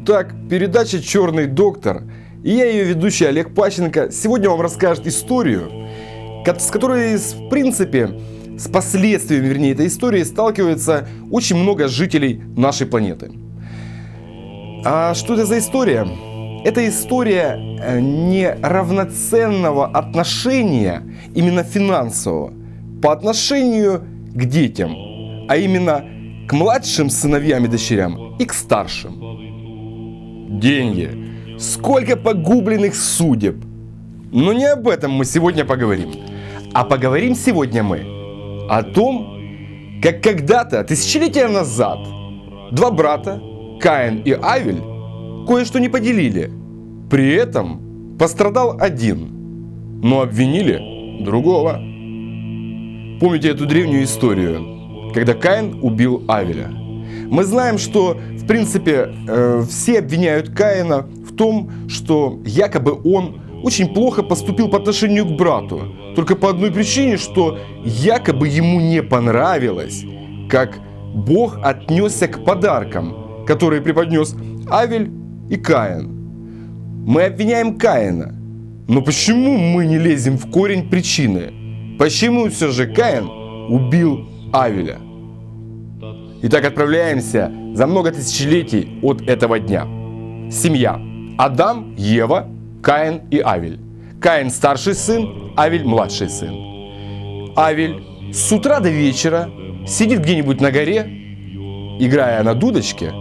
Итак, передача «Черный доктор» и я, ее ведущий Олег Пащенко, сегодня вам расскажет историю, с которой, в принципе, с последствиями, вернее, этой истории сталкивается очень много жителей нашей планеты. А что это за история? Это история неравноценного отношения, именно финансового, по отношению к детям, а именно к младшим сыновьям и дочерям и к старшим. Деньги. Сколько погубленных судеб. Но не об этом мы сегодня поговорим. А поговорим сегодня мы о том, как когда-то, тысячелетия назад, два брата, Каин и Авель, кое-что не поделили. При этом пострадал один, но обвинили другого. Помните эту древнюю историю, когда Каин убил Авеля? Мы знаем, что, в принципе, все обвиняют Каина в том, что якобы он очень плохо поступил по отношению к брату. Только по одной причине, что якобы ему не понравилось, как Бог отнесся к подаркам, которые преподнес Авель и Каин. Мы обвиняем Каина. Но почему мы не лезем в корень причины? Почему все же Каин убил Авеля? Итак, отправляемся за много тысячелетий от этого дня. Семья. Адам, Ева, Каин и Авель. Каин старший сын, Авель младший сын. Авель с утра до вечера сидит где-нибудь на горе, играя на дудочке,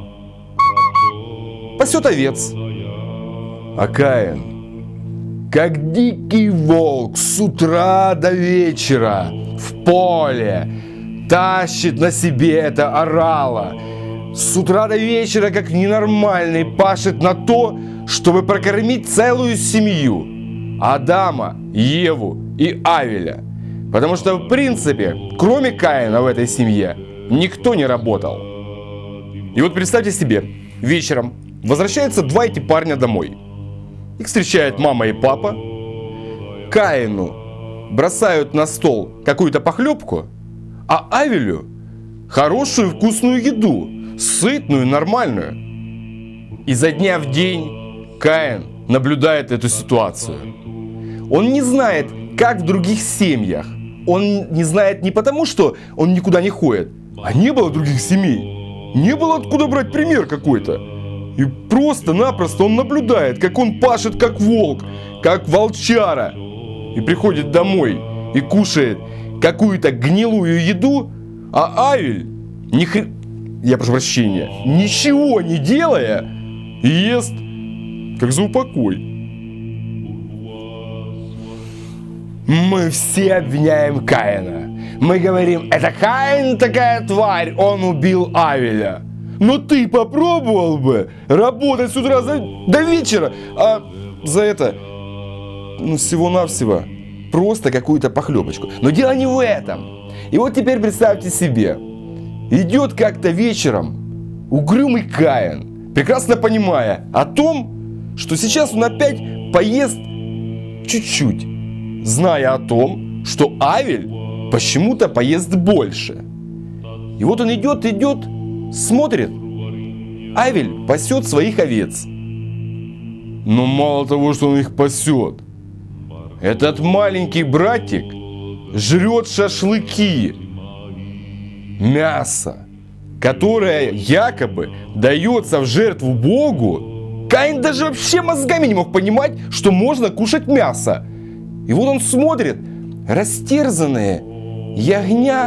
пасет овец. А Каин, как дикий волк, с утра до вечера в поле тащит на себе это орало. С утра до вечера, как ненормальный, пашет на то, чтобы прокормить целую семью. Адама, Еву и Авеля. Потому что, в принципе, кроме Каина в этой семье, никто не работал. И вот представьте себе, вечером возвращаются два эти парня домой. Их встречают мама и папа. Каину бросают на стол какую-то похлебку, а Авелю хорошую вкусную еду, сытную, нормальную. Изо дня в день Каин наблюдает эту ситуацию. Он не знает, как в других семьях. Он не знает не потому, что он никуда не ходит, а не было других семей. Не было откуда брать пример какой-то. И просто-напросто он наблюдает, как он пашет как волк, как волчара. И приходит домой и кушает какую-то гнилую еду, а Авель, ничего не делая, ест как за упокой. Мы все обвиняем Каина. Мы говорим, это Каин такая тварь, он убил Авеля. Но ты попробовал бы работать с утра до вечера, а за это, всего-навсего, просто какую-то похлебочку. Но дело не в этом. И вот теперь представьте себе, идет как-то вечером угрюмый Каин, прекрасно понимая о том, что сейчас он опять поест чуть-чуть, зная о том, что Авель почему-то поест больше. И вот он идет, смотрит, Авель пасет своих овец. Но мало того, что он их пасет, этот маленький братик жрет шашлыки, мясо, которое якобы дается в жертву Богу. Каин даже вообще мозгами не мог понимать, что можно кушать мясо. И вот он смотрит, растерзанные ягня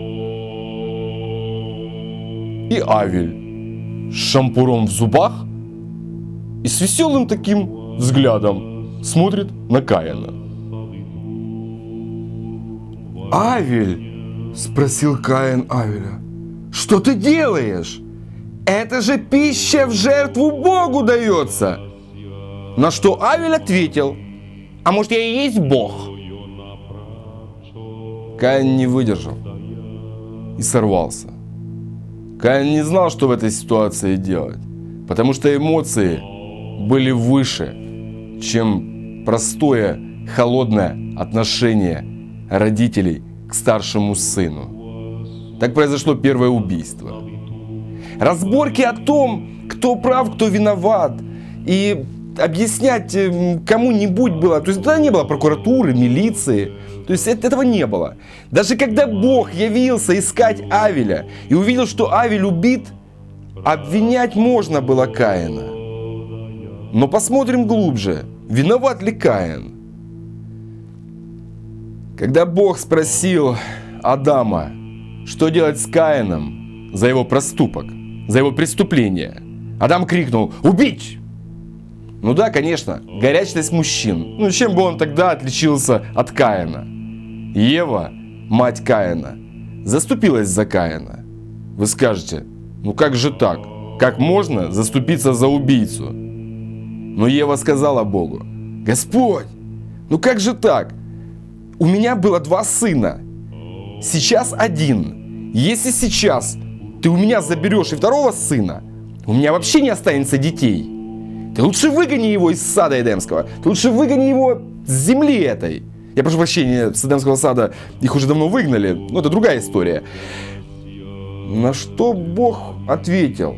и Авель с шампуром в зубах и с веселым таким взглядом смотрит на Каина. «Авель!» – спросил Каин Авеля. «Что ты делаешь? Это же пища в жертву Богу дается!» На что Авель ответил: «А может, я и есть Бог?» Каин не выдержал и сорвался. Каин не знал, что в этой ситуации делать, потому что эмоции были выше, чем простое, холодное отношение родителей к старшему сыну. Так произошло первое убийство. Разборки о том, кто прав, кто виноват. И объяснять кому-нибудь было. То есть тогда не было прокуратуры, милиции. То есть этого не было. Даже когда Бог явился искать Авеля и увидел, что Авель убит, обвинять можно было Каина. Но посмотрим глубже, виноват ли Каин? Когда Бог спросил Адама, что делать с Каином за его проступок, за его преступление, Адам крикнул: «Убить!» Ну да, конечно, горячность мужчин. Ну чем бы он тогда отличился от Каина? Ева, мать Каина, заступилась за Каина. Вы скажете: ну как же так? Как можно заступиться за убийцу? Но Ева сказала Богу: Господь, ну как же так? У меня было 2 сына, сейчас 1. Если сейчас ты у меня заберешь и 2-го сына, у меня вообще не останется детей. Ты лучше выгони его из сада Эдемского, ты лучше выгони его с земли этой. Я прошу прощения, с Эдемского сада их уже давно выгнали, но это другая история. На что Бог ответил: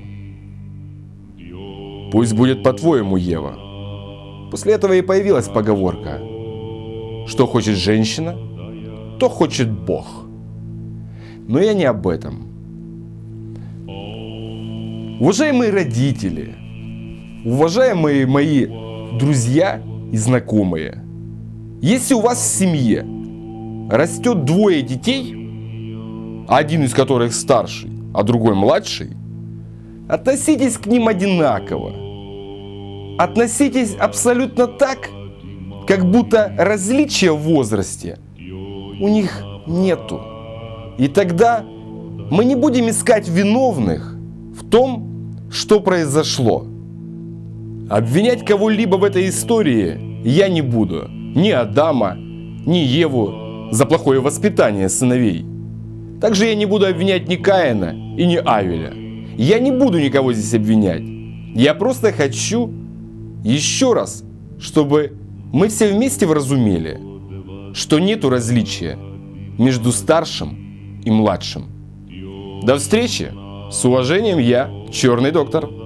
пусть будет по-твоему, Ева. После этого и появилась поговорка: что хочет женщина, то хочет Бог. Но я не об этом. Уважаемые родители, уважаемые мои друзья и знакомые, если у вас в семье растет 2 детей, один из которых старший, а другой младший, относитесь к ним одинаково. Относитесь абсолютно так, как будто различия в возрасте у них нету. И тогда мы не будем искать виновных в том, что произошло. Обвинять кого-либо в этой истории я не буду. Ни Адама, ни Еву за плохое воспитание сыновей. Также я не буду обвинять ни Каина и ни Авеля. Я не буду никого здесь обвинять. Я просто хочу еще раз, чтобы мы все вместе вразумели, что нету различия между старшим и младшим. До встречи! С уважением, я, Черный доктор.